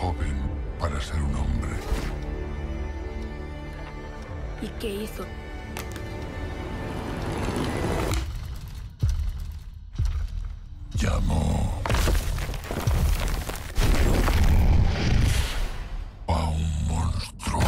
joven para ser un hombre. ¿Y qué hizo? Llamó a un monstruo.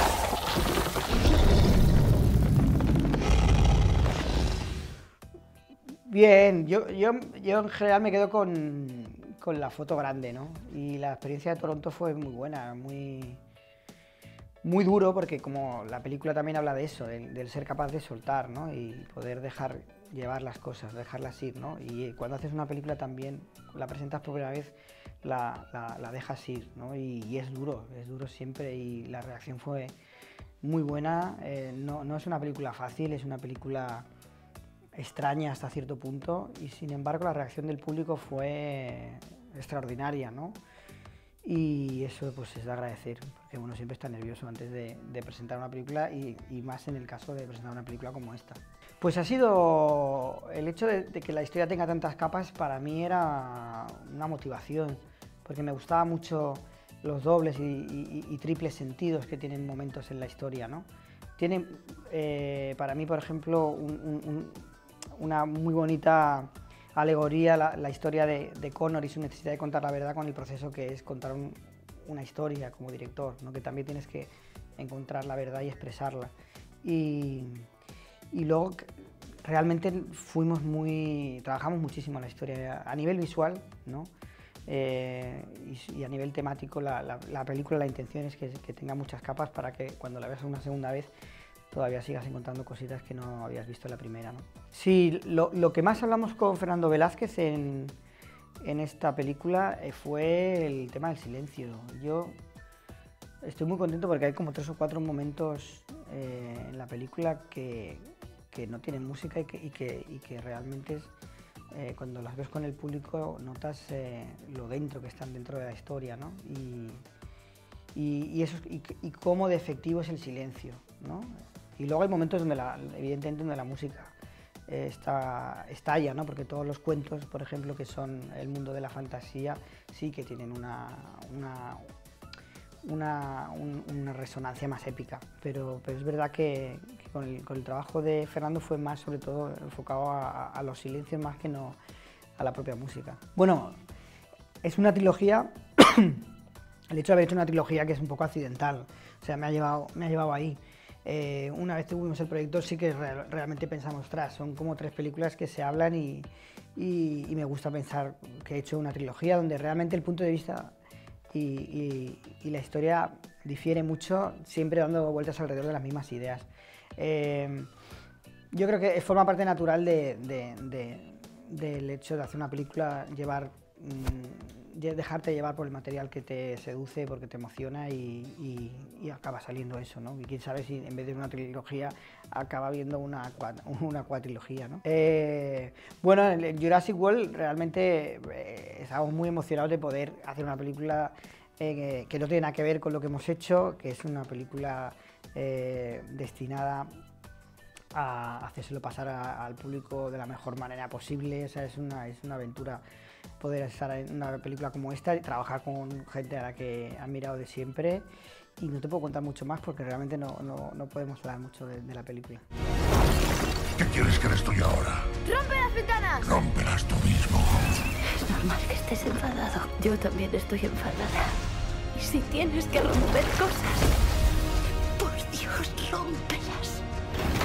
Bien, yo en general me quedo con la foto grande, ¿no? Y la experiencia de Toronto fue muy buena, muy duro, porque como la película también habla de eso, del ser capaz de soltar, ¿no? Y poder dejar llevar las cosas, dejarlas ir, ¿no? Y cuando haces una película también, la presentas por primera vez, la dejas ir, ¿no? Y es duro siempre, y la reacción fue muy buena. No es una película fácil, es una película extraña hasta cierto punto, y sin embargo la reacción del público fue extraordinaria, ¿no? Y eso pues es de agradecer, porque uno siempre está nervioso antes de presentar una película, y más en el caso de presentar una película como esta. Pues ha sido el hecho de que la historia tenga tantas capas. Para mí era una motivación, porque me gustaba mucho los dobles y triples sentidos que tienen momentos en la historia, ¿no? Tiene para mí, por ejemplo, una muy bonita alegoría la historia de Connor y su necesidad de contar la verdad, con el proceso que es contar una historia como director, ¿no? Que también tienes que encontrar la verdad y expresarla. Y luego realmente trabajamos muchísimo la historia a nivel visual, ¿no? Y a nivel temático. La película, la intención es que tenga muchas capas para que cuando la veas una segunda vez todavía sigas encontrando cositas que no habías visto en la primera, ¿no? Sí, lo que más hablamos con Fernando Velázquez en esta película fue el tema del silencio. Yo estoy muy contento porque hay como 3 o 4 momentos en la película que no tienen música y que realmente cuando las ves con el público notas lo dentro que están dentro de la historia, ¿no? Y cómo de efectivo es el silencio, ¿no? Y luego hay momentos donde evidentemente donde la música estalla, ¿no? Porque todos los cuentos, por ejemplo, que son el mundo de la fantasía, sí que tienen una resonancia más épica, pero es verdad que con el trabajo de Fernando fue más, sobre todo, enfocado a los silencios más que no a la propia música. Bueno, es una trilogía. El hecho de haber hecho una trilogía que es un poco accidental, o sea, me ha llevado ahí. Una vez tuvimos el proyecto, sí que realmente pensamos, ostras, son como 3 películas que se hablan, y me gusta pensar que he hecho una trilogía donde realmente el punto de vista y la historia difiere mucho, siempre dando vueltas alrededor de las mismas ideas. Yo creo que forma parte natural del hecho de hacer una película, dejarte llevar por el material que te seduce, porque te emociona, y acaba saliendo eso, ¿no? Y quién sabe si en vez de una trilogía acaba viendo una cuatrilogía, ¿no? Bueno, en Jurassic World realmente estamos muy emocionados de poder hacer una película que no tiene nada que ver con lo que hemos hecho, que es una película destinada a hacérselo pasar al público de la mejor manera posible. O sea, es una aventura poder estar en una película como esta y trabajar con gente a la que he admirado de siempre, y no te puedo contar mucho más porque realmente no podemos hablar mucho de la película. ¿Qué quieres que eres tuyo ahora? ¡Rompe las ventanas! Rómpelas tú mismo. Es normal que estés enfadado. Yo también estoy enfadada. Y si tienes que romper cosas, por Dios, rómpelas.